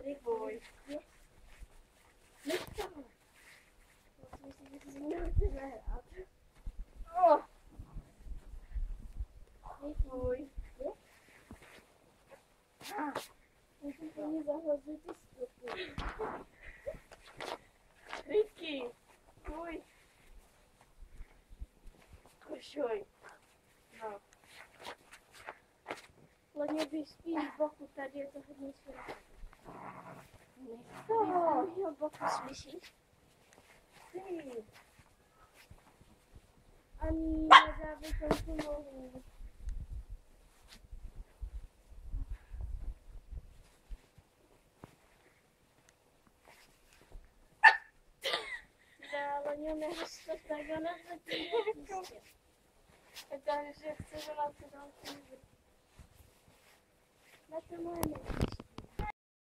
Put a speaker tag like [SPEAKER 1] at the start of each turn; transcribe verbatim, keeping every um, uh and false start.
[SPEAKER 1] Neboj.
[SPEAKER 2] Nech toho. Myslím si, že si mnou chce zahrát.
[SPEAKER 1] Oh. Neboj.
[SPEAKER 2] A, musím to mě zahlazit ty stopy.
[SPEAKER 1] Ricky. Uj. Košoj. No.
[SPEAKER 2] Hlavně bych spíš z boku, tady je to hodně široké.
[SPEAKER 1] Nech toho.
[SPEAKER 2] Z mého boku, slyšíš?
[SPEAKER 1] Ty.
[SPEAKER 2] Ani nedávej tam tu nohu. Dále mě nehřešta tak a nehřetí.
[SPEAKER 1] Takže chci, že na to dám.
[SPEAKER 2] Na to moje nejde.